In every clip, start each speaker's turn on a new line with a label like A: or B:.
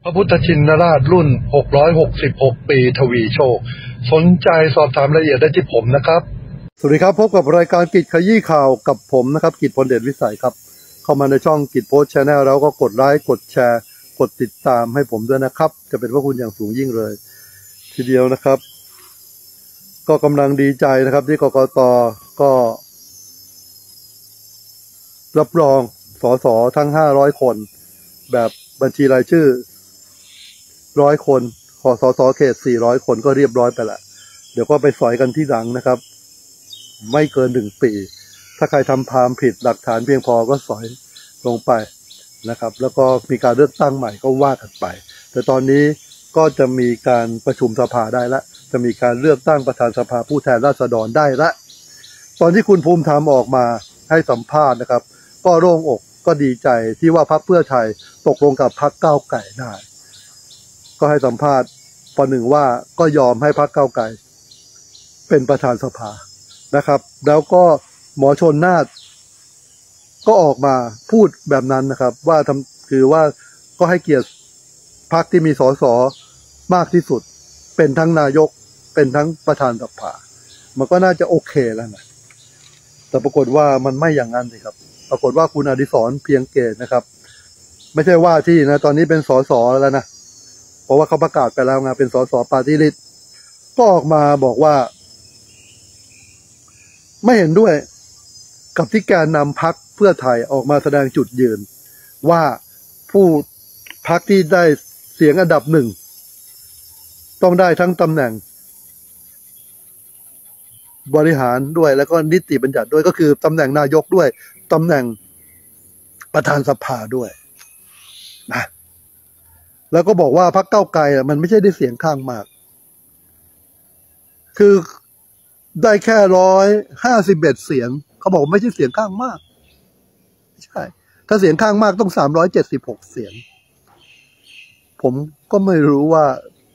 A: พระพุทธชินราชรุ่น666ปีทวีโชคสนใจสอบถามรายละเอียดได้ที่ผมนะครับสวัสดีครับพบกับรายการกิจขยี้ข่าวกับผมนะครับกิจพลเดชวิสัยครับเข้ามาในช่องกิจโพสต์แชนแนลแล้วก็กดไลค์กดแชร์กดติดตามให้ผมด้วยนะครับจะเป็นพระคุณอย่างสูงยิ่งเลยทีเดียวนะครับก็กำลังดีใจนะครับที่กกต.ก็รับรองสสทั้ง500คนแบบบัญชีรายชื่อ100คนขอสสเขต400คนก็เรียบร้อยไปละเดี๋ยวก็ไปสอยกันที่หลังนะครับไม่เกิน1 ปีถ้าใครทำความผิดหลักฐานเพียงพอก็สอยลงไปนะครับแล้วก็มีการเลือกตั้งใหม่ก็ว่ากันไปแต่ตอนนี้ก็จะมีการประชุมสภาได้ละจะมีการเลือกตั้งประธานสภาผู้แทนราษฎรได้ละตอนที่คุณภูมิธรรมออกมาให้สัมภาษณ์นะครับก็โล่งอกก็ดีใจที่ว่าพรรคเพื่อไทยตกลงกับพรรคก้าวไกลได้ก็ให้สัมภาษณ์ประหนึ่งว่าก็ยอมให้พรรคก้าวไกลเป็นประธานสภานะครับแล้วก็หมอชลน่านก็ออกมาพูดแบบนั้นนะครับว่าคือว่าก็ให้เกียรติพรรคที่มีสสมากที่สุดเป็นทั้งนายกเป็นทั้งประธานสภามันก็น่าจะโอเคแล้วนะแต่ปรากฏว่ามันไม่อย่างนั้นเลยครับปรากฏว่าคุณอดิศรเพียงเกตนะครับไม่ใช่ว่าที่นะตอนนี้เป็นสสแล้วนะเพราะว่าเขาประกาศไปแล้วไงเป็นสสปาร์ตี้ลิสต์ก็ออกมาบอกว่าไม่เห็นด้วยกับที่แกนนำพรรคเพื่อไทยออกมาแสดงจุดยืนว่าผู้พรรคที่ได้เสียงอันดับ1ต้องได้ทั้งตำแหน่งบริหารด้วยแล้วก็นิติบัญญัติด้วยก็คือตำแหน่งนายกด้วยตำแหน่งประธานสภาด้วยนะแล้วก็บอกว่าพรรคก้าวไกลมันไม่ใช่ได้เสียงข้างมากคือได้แค่151เสียงเขาบอกไม่ใช่เสียงข้างมากไม่ใช่ถ้าเสียงข้างมากต้อง376เสียงผมก็ไม่รู้ว่า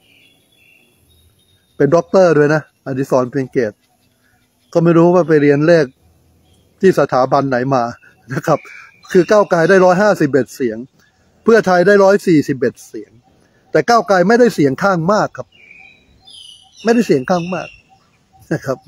A: เป็นด็อกเตอร์ด้วยนะอดิศรเพียงเกตก็ไม่รู้ว่าไปเรียนเลขที่สถาบันไหนมานะครับคือก้าวไกลได้151เสียงเพื่อไทยได้141เสียงแต่ก้าวไกลไม่ได้เสียงข้างมากครับไม่ได้เสียงข้างมากนะครับ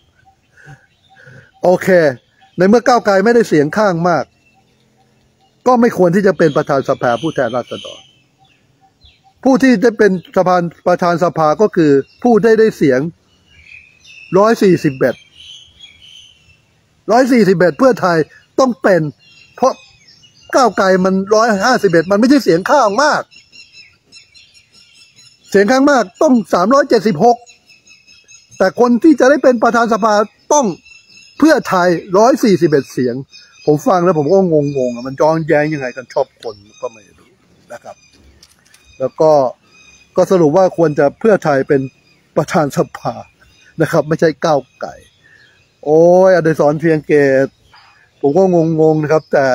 A: โอเคในเมื่อก้าวไกลไม่ได้เสียงข้างมากก็ไม่ควรที่จะเป็นประธานสภาผู้แทนราษฎรผู้ที่ได้เป็นประธานสภาก็คือผู้ได้เสียง141เพื่อไทยต้องเป็นเพราะก้าวไกลมัน151มันไม่ใช่เสียงข้างมากเสียงข้างมากต้อง376แต่คนที่จะได้เป็นประธานสภาต้องเพื่อไทย141เสียงผมฟังแล้วผมก็งงมันย้อนแย้งยังไงกันชอบคนก็ไม่รู้นะครับแล้วก็สรุปว่าควรจะเพื่อไทยเป็นประธานสภานะครับไม่ใช่ก้าวไกลโอ้ยอดิศรเพียงเกตผมก็งงนะครับแต่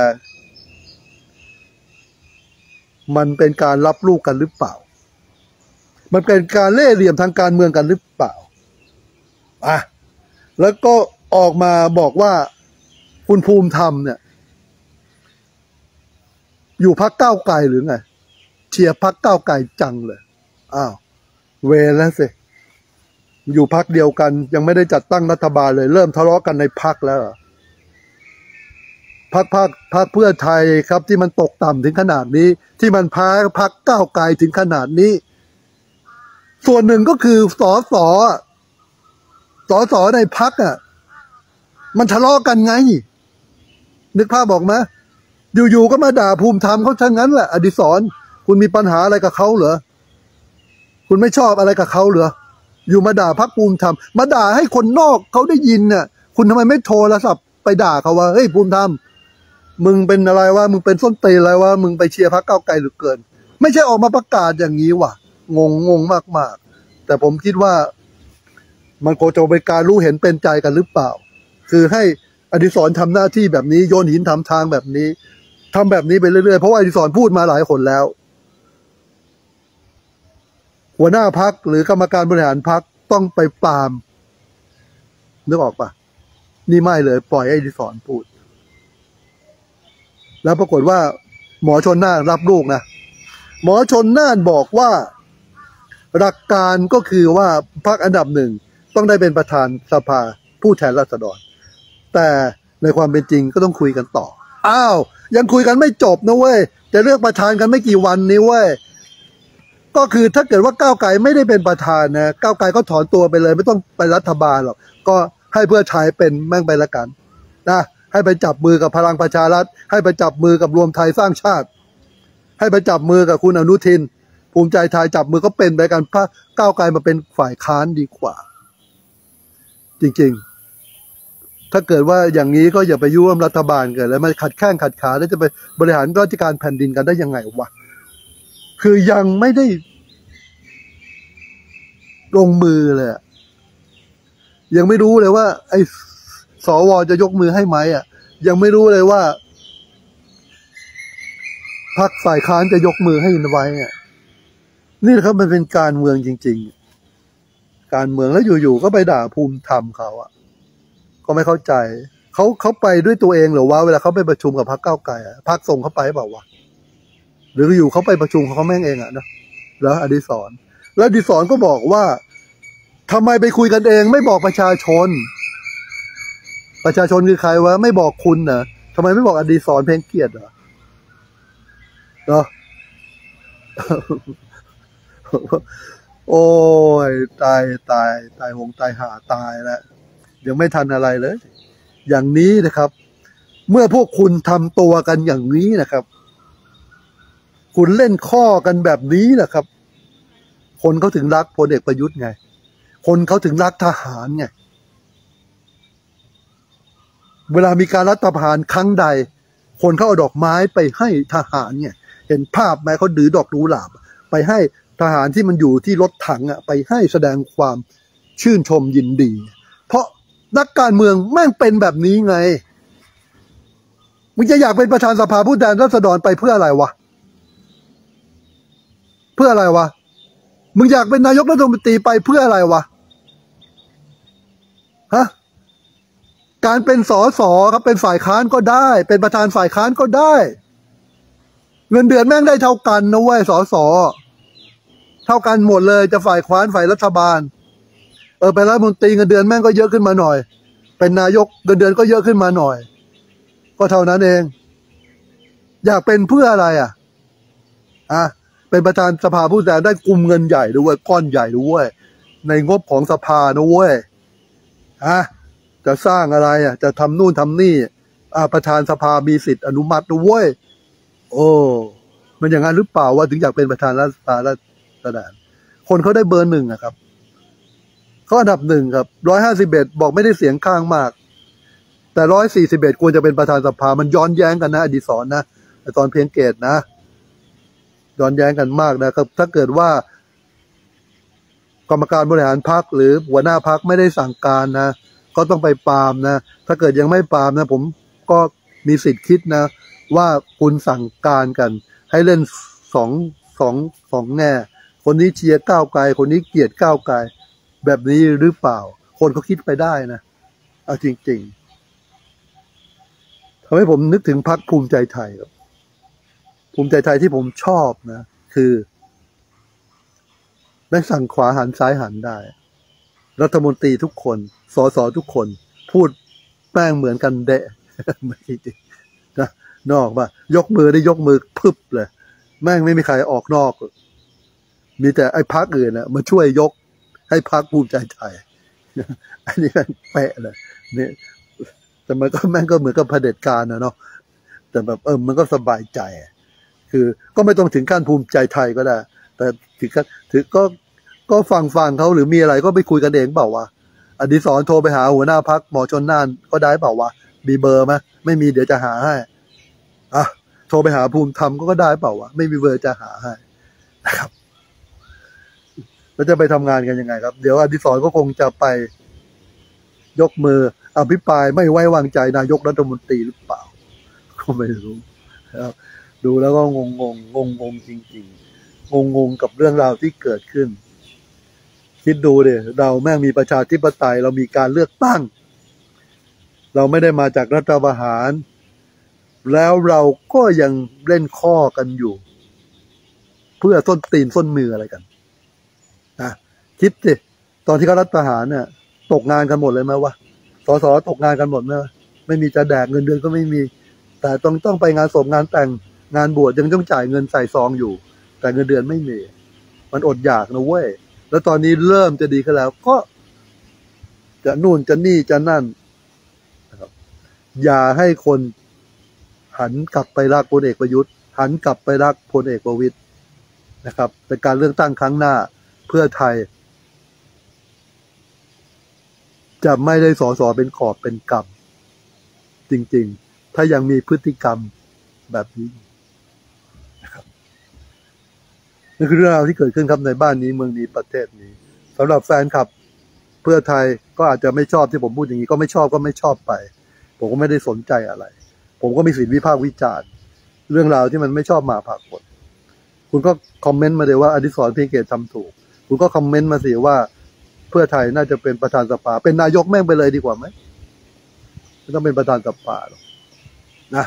A: มันเป็นการรับลูกกันหรือเปล่ามันเป็นการเล่ห์เหลี่ยมทางการเมืองกันหรือเปล่าแล้วก็ออกมาบอกว่าคุณภูมิธรรมเนี่ยอยู่พรรคก้าวไกลหรือไงเชียร์พรรคก้าวไกลจังเลยเวรแล้วสิอยู่พรรคเดียวกันยังไม่ได้จัดตั้งรัฐบาลเลยเริ่มทะเลาะกันในพรรคแล้วพรรคเพื่อไทยครับที่มันตกต่ำถึงขนาดนี้ที่มันแพ้พรรคก้าวไกลถึงขนาดนี้ส่วนหนึ่งก็คือสสในพรรคมันทะเลาะกันไงนึกภาพบอกไหมอยู่ๆก็มาด่าภูมิธรรมเขาทั้งนั้นแหละอดิศรคุณมีปัญหาอะไรกับเขาเหรอคุณไม่ชอบอะไรกับเขาเหรออยู่มาด่าพรรคภูมิธรรมมาด่าให้คนนอกเขาได้ยินน่ะคุณทำไมไม่โทรศัพท์ไปด่าเขาว่าเฮ้ยภูมิธรรมมึงเป็นอะไรวะมึงเป็นส้นตีนอะไรวะมึงไปเชียร์พรรคก้าวไกลหรือเกินไม่ใช่ออกมาประกาศอย่างนี้ว่ะงงมากๆแต่ผมคิดว่ามันโคจรเป็นการรู้เห็นเป็นใจกันหรือเปล่าคือให้อดิศรทำหน้าที่แบบนี้โยนหินทำทางแบบนี้ทำแบบนี้ไปเรื่อยๆเพราะว่าอดิศรพูดมาหลายคนแล้วหัวหน้าพรรคหรือกรรมการบริหารพรรคต้องไปปรามนึกออกปะนี่ไม่เลยปล่อยให้อดิศรพูดแล้วปรากฏว่าหมอชลน่านรับลูกนะหมอชนน่านบอกว่าหลักการก็คือว่าพรรคอันดับหนึ่งต้องได้เป็นประธานสภาผู้แทนราษฎรแต่ในความเป็นจริงก็ต้องคุยกันต่ออ้าวยังคุยกันไม่จบนะเว้ยจะเลือกประธานกันไม่กี่วันนี้เว้ยก็คือถ้าเกิดว่าก้าวไกลไม่ได้เป็นประธานนะก้าวไกลก็ถอนตัวไปเลยไม่ต้องไปรัฐบาลหรอกก็ให้เพื่อไทยเป็นแม่งไปละกันนะให้ไปจับมือกับพลังประชารัฐให้ไปจับมือกับรวมไทยสร้างชาติให้ไปจับมือกับคุณอนุทินภูมิใจไทยจับมือก็เป็นไปกันพรรคก้าวไกลมาเป็นฝ่ายค้านดีกว่าจริงๆถ้าเกิดว่าอย่างนี้ก็อย่าไปยุ่งรัฐบาลเกิดแล้วมันขัดแข้งขัดขาแล้วจะไปบริหารราชการแผ่นดินกันได้ยังไงวะคือยังไม่ได้ลงมือเลยยังไม่รู้เลยว่าไอ้สวจะยกมือให้ไหมยังไม่รู้เลยว่าพรรคฝ่ายค้านจะยกมือให้ไว้นี่นะครับมันเป็นการเมืองจริงๆการเมืองแล้วอยู่ๆก็ไปด่าภูมิธรรมเขาก็ไม่เข้าใจเขาไปด้วยตัวเองหรือว่าเวลาเขาไปประชุมกับพรรคก้าวไกลพรรคส่งเขาไปเปล่าวะหรืออยู่เขาไปประชุมเขาแม่งเองนะแล้วอดิศรแล้วอดิศรก็บอกว่าทำไมไปคุยกันเองไม่บอกประชาชนคือใครวะไม่บอกคุณนะทำไมไม่บอกอดิศรเพ็งเกียรติเหรอโอ้ยตายหงตายหาตายแล้วยังไม่ทันอะไรเลยอย่างนี้นะครับเมื่อพวกคุณทำตัวกันอย่างนี้นะครับคุณเล่นข้อกันแบบนี้นะครับคนเขาถึงรักพลเอกประยุทธ์ไงคนเขาถึงรักทหารไงเวลามีการรัฐประหารครั้งใดคนเขาเอาดอกไม้ไปให้ทหารไงเห็นภาพไหมเขาดื้อดอกกุหลาบไปให้ทหารที่มันอยู่ที่รถถังไปให้แสดงความชื่นชมยินดีเพราะนักการเมืองแม่งเป็นแบบนี้ไงมึงจะอยากเป็นประธานสภาผู้แทนราษฎรไปเพื่ออะไรวะมึงอยากเป็นนายกรัฐมนตรีไปเพื่ออะไรวะฮะการเป็นสสครับเป็นฝ่ายค้านก็ได้เป็นประธานฝ่ายค้านก็ได้เงินเดือนแม่งได้เท่ากันนะเว้ยสสเท่ากันหมดเลยจะฝ่ายค้านฝ่ายรัฐบาลเป็นรัฐมนตรีเงินเดือนแม่งก็เยอะขึ้นมาหน่อยเป็นนายกเงินเดือนก็เยอะขึ้นมาหน่อยก็เท่านั้นเองอยากเป็นเพื่ออะไรเป็นประธานสภาผู้แทนได้กุมเงินใหญ่ด้วยก้อนใหญ่ด้วยในงบของสภานะเว้ยจะสร้างอะไรจะทำนู่นทำนี่ประธานสภามีสิทธิ์อนุมัติด้วยโอ้มันอย่างนั้นหรือเปล่าว่าถึงอยากเป็นประธานรัฐสภาคนเขาได้เบอร์ 1ครับเขาอันดับ 1ครับ151บอกไม่ได้เสียงข้างมากแต่141ควรจะเป็นประธานสภามันย้อนแย้งกันนะอดิศรนะตอนเพียงเกตนะย้อนแย้งกันมากนะครับถ้าเกิดว่ากรรมการบริหารพรรคหรือหัวหน้าพรรคไม่ได้สั่งการนะก็ต้องไปปรามนะถ้าเกิดยังไม่ปรามนะผมก็มีสิทธิ์คิดนะว่าคุณสั่งการกันให้เล่นสองแง่คนนี้เชียร์ก้าวไกลคนนี้เกลียดก้าวไกลแบบนี้หรือเปล่าคนเขาคิดไปได้นะเอาจริงๆทำให้ผมนึกถึงพรรคภูมิใจไทยครับภูมิใจไทยที่ผมชอบนะคือได้สั่งขวาหันซ้ายหันได้รัฐมนตรีทุกคนสสทุกคนพูดแป้งเหมือนกันเดะไม่จริงนะนอกว่ายกมือได้ยกมือพึบเลยแม่งไม่มีใครออกนอกมีแต่ไอ้พรรคอื่นมาช่วยยกให้พรรคภูมิใจไทยอันนี้แม่งแปะเลยนี่แต่มันก็แม่งก็เหมือนกับเผด็จการนะเนาะแต่แบบมันก็สบายใจคือก็ไม่ต้องถึงขั้นภูมิใจไทยก็ได้แต่ถึงก็ฟังเขาหรือมีอะไรก็ไปคุยกันเองเปล่าวะอดิศรโทรไปหาหัวหน้าพรรคหมอชนน่านก็ได้เปล่าวะมีเบอร์ไหมไม่มีเดี๋ยวจะหาให้โทรไปหาภูมิธรรมก็ได้เปล่าวะไม่มีเบอร์จะหาให้นะครับแล้วจะไปทำงานกันยังไงครับเดี๋ยวอดิศรก็คงจะไปยกมืออภิปรายไม่ไว้วางใจนายกรัฐมนตรีหรือเปล่าก็ไม่รู้ครับดูแล้วก็งงจริงๆงงกับเรื่องราวที่เกิดขึ้นคิดดูดิเราแม่งมีประชาธิปไตยเรามีการเลือกตั้งเราไม่ได้มาจากรัฐประหารแล้วเราก็ยังเล่นข้อกันอยู่เพื่อส้นตีนส้นมืออะไรกันนะคิดสิตอนที่เขารัฐประหารเนี่ยตกงานกันหมดเลยไหมวะสสตกงานกันหมดไหมไม่มีจะแดกเงินเดือนก็ไม่มีแต่ต้องไปงานศพงานแต่งงานบวชยังต้องจ่ายเงินใส่ซองอยู่แต่เงินเดือนไม่มีมันอดอยากนะเว้ยแล้วตอนนี้เริ่มจะดีขึ้นแล้วก็จะนู่นจะนี่จะนั่นนะครับอย่าให้คนหันกลับไปรักพลเอกประยุทธ์หันกลับไปรักพลเอกประวิตรนะครับในการเลือกตั้งครั้งหน้าเพื่อไทยจะไม่ได้สสเป็นขอบเป็นกำจริงๆถ้ายังมีพฤติกรรมแบบนี้นะครับนี่คือเรื่องราวที่เกิดขึ้นครับในบ้านนี้เมืองนี้ประเทศนี้สำหรับแฟนคลับเพื่อไทยก็อาจจะไม่ชอบที่ผมพูดอย่างนี้ก็ไม่ชอบก็ไม่ชอบไปผมก็ไม่ได้สนใจอะไรผมก็มีสิทธิวิพากษ์วิจารณ์เรื่องราวที่มันไม่ชอบมาพากลคุณก็คอมเมนต์มาเลยว่าอดิศรเพียงเกตทำถูกคุณก็คอมเมนต์มาสิว่าเพื่อไทยน่าจะเป็นประธานสภาเป็นนายกแม่งไปเลยดีกว่าไหมไม่ต้องเป็นประธานสภาหรอกนะ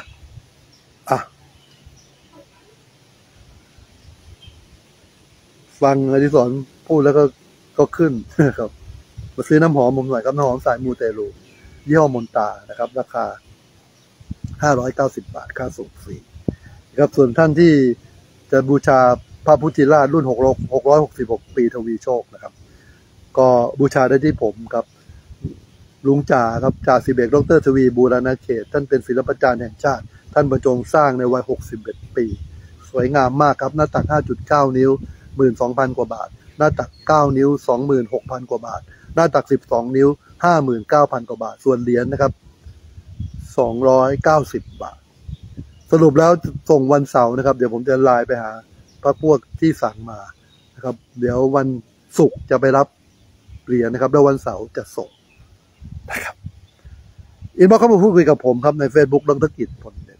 A: ฟังอดิศรพูดแล้วก็ขึ้นครับมาซื้อน้ำหอมผมหน่อยครับน้ำหอมสายมูเตลูยี่ห้อมนตานะครับราคา590 บาทค่าส่งฟรีครับส่วนท่านที่จะบูชาพระพุทธราชรุ่น666 ปีทวีโชคนะครับก็บูชาได้ที่ผมครับลุงจ่าครับจ่าสิบเอกดร.ทวีบูรณเขตท่านเป็นศิลปจารย์แห่งชาติท่านบรรจงสร้างในวัย61 ปีสวยงามมากครับหน้าตัก 5.9 นิ้ว 12,000 กว่าบาทหน้าตัก9 นิ้ว 26,000 กว่าบาทหน้าตัก12 นิ้ว 59,000 กว่าบาทส่วนเหรียญนะครับ290 บาทสรุปแล้วส่งวันเสาร์นะครับเดี๋ยวผมจะไลน์ไปหาพระพวกที่สั่งมานะครับเดี๋ยววันศุกร์จะไปรับเหรียญนะครับแล้ววันเสาร์จะส่งนะครับอินบ็อกซ์เข้ามาพูดคุยกับผมครับใน Facebook ดร.กิจผลเดช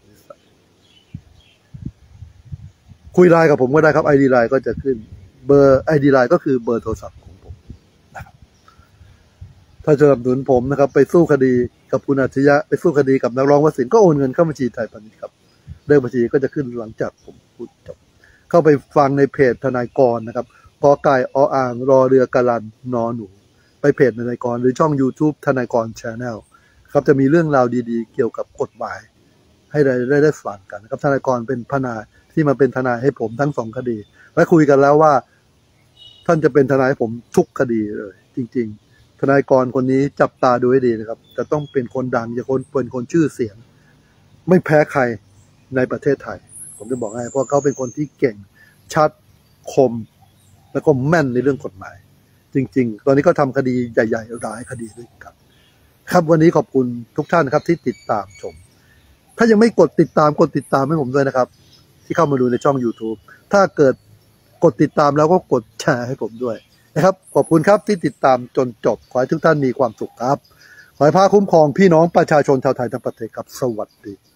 A: คุยไลน์กับผมก็ได้ครับ ID ไลน์ก็จะขึ้นเบอร์ ID ไลน์ก็คือเบอร์โทรศัพท์ของผมนะครับถ้าจะสนับสนุนผมนะครับไปสู้คดีกับคุณอัจฉริยะไปสู้คดีกับนักร้องวสินทร์ก็โอนเงินเข้าบัญชีไทยพาณิชย์ครับเลขบัญชีก็จะขึ้นหลังจากผมพูดจบเข้าไปฟังในเพจทนายกรนะครับกอไก่ออ่างรอเรือกะลันนอหนูไปเพจทนายกรหรือช่อง YouTube ทนายกร Channel ครับจะมีเรื่องราวดีๆเกี่ยวกับกฎหมายให้ได้ฟังกันนะครับทนายกรเป็นทนายที่มาเป็นทนายให้ผมทั้ง2 คดีและคุยกันแล้วว่าท่านจะเป็นทนายให้ผมทุกคดีเลยจริงๆทนายกรคนนี้จับตาดูให้ดีนะครับจะต้องเป็นคนดังอย่าเป็นคนชื่อเสียงไม่แพ้ใครในประเทศไทยผมจะบอกให้เพราะเขาเป็นคนที่เก่งชัดคมแล้วก็แม่นในเรื่องกฎหมายจริงๆตอนนี้ก็ทำคดีใหญ่ๆหลายคดีด้วยกันครับวันนี้ขอบคุณทุกท่านนะครับที่ติดตามชมถ้ายังไม่กดติดตามให้ผมด้วยนะครับที่เข้ามาดูในช่อง YouTube ถ้าเกิดกดติดตามแล้วก็กดแชร์ให้ผมด้วยนะครับขอบคุณครับที่ติดตามจนจบขอให้ทุกท่านมีความสุขครับขอให้พระคุ้มครองพี่น้องประชาชนชาวไทยทั้งประเทศครับสวัสดี